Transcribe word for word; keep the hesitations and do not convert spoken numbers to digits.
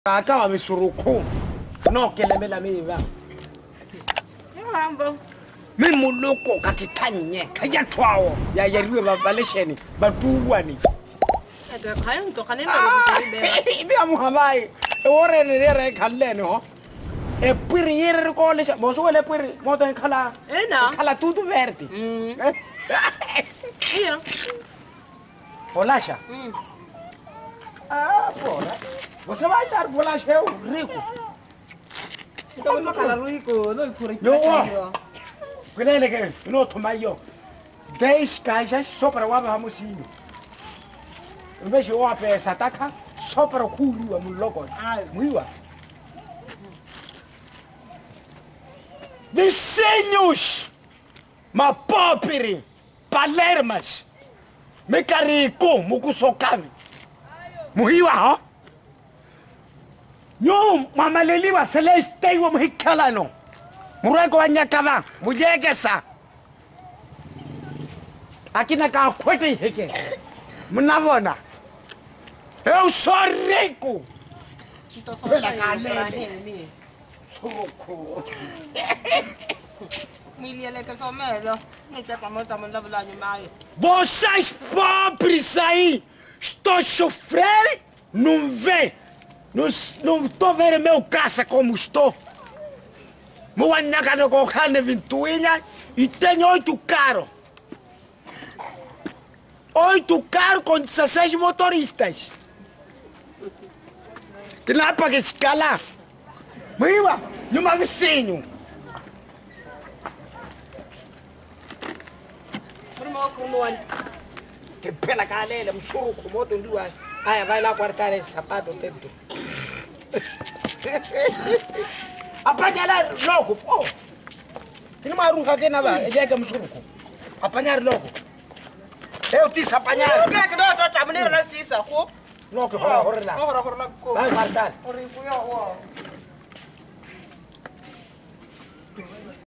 Aka wa misuruku no kelemela mi ba Yambo mi muloko kakitanye kaya twawo ya yariwe babalesheni batuwani aga khayo to kanena ngibeba ibi amuhamai ore ne re khallene ho e piri yere ko le boso le piri moto khala ena khala tutu verdi mm iya polasha mm ah pola você vai dar polasha eu rico então não kala rico no ikuri yo quelele che no tomaio dez caixas só para o abamusinho invece o ape sataka só para o culo mu loco muiwa Vizinhos, ma popiri, palermas, me carico, mukusokami, muhiwa ha? Yo, mama leliwa celeste wa muhikalano, mureko wanyakava, mujegesa. Aqui na casa kwete heke, mnavona. Eu sou rico. Pela calene. Suruku. Miliele que só melo, nem que para montar uma lavagem mais. Vocês pobres aí, estou sofrendo, não vê, não não estou vendo meu casa como estou. Moanhaca no cocane vintuinha e tenho oito carros. Oito carros com dezesseis motoristas. Que não é para escalar. Miwa, numa vizinho. Que pela calela, mchuru kumoto ndua. Aya, vai lá guardar esse sapato dentro. Apanha lá logo, pô. Que não marunca aqui na vai, ele é que mchuru. Apanhar logo. Eu te apanhar. O que é que nós estamos a menina na sisa, pô? Logo, hora, hora lá. Hora, hora lá. Vai guardar. Hora, hora.